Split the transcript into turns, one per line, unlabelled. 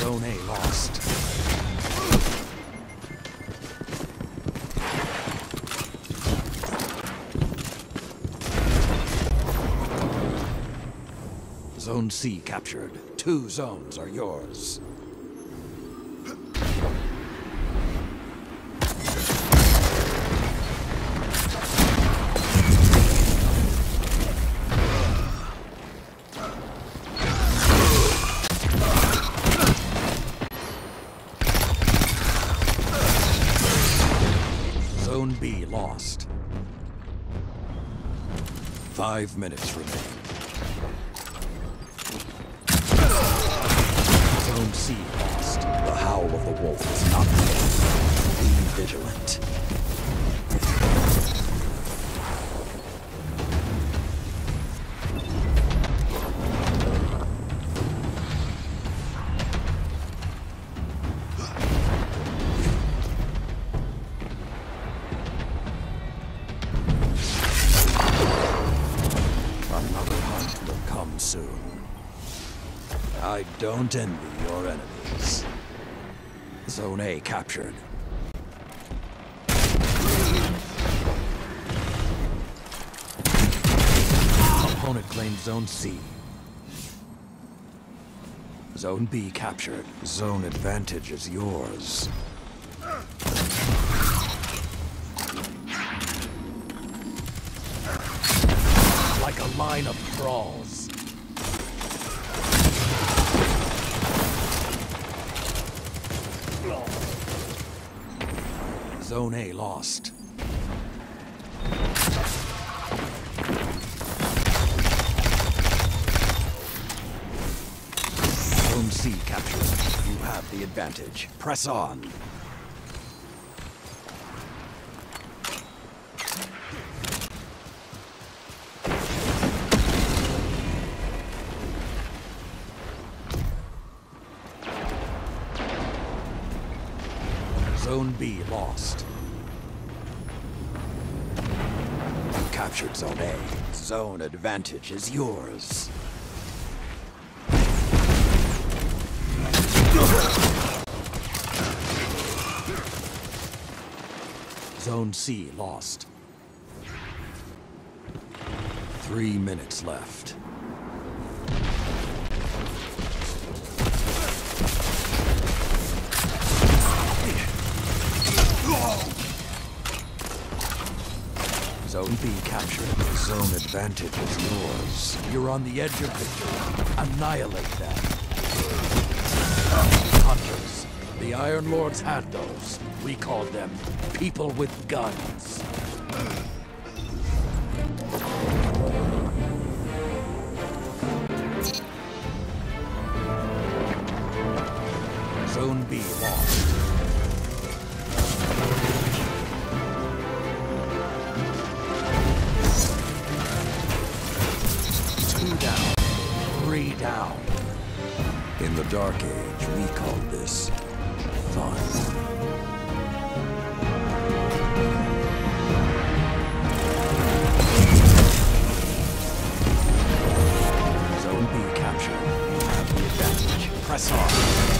Zone A lost. Zone C captured. 2 zones are yours. Zone B lost. 5 minutes remain. Zone C lost. The howl of the wolf is not dead. Be vigilant. Another hunt will come soon. I don't envy your enemies. Zone A captured. Opponent claimed Zone C. Zone B captured. Zone advantage is yours. Like a line of thralls. Zone A lost. Zone C captured. You have the advantage. Press on. Zone B lost. You captured Zone A. Zone advantage is yours. Zone C lost. 3 minutes left. Zone B captured. Zone advantage is yours. You're on the edge of victory. Annihilate them. Hunters. The Iron Lords had those. We called them people with guns. Zone B lost. Down. 3 down. In the Dark Age, we called this fun. Zone B captured. You have the advantage. Press on.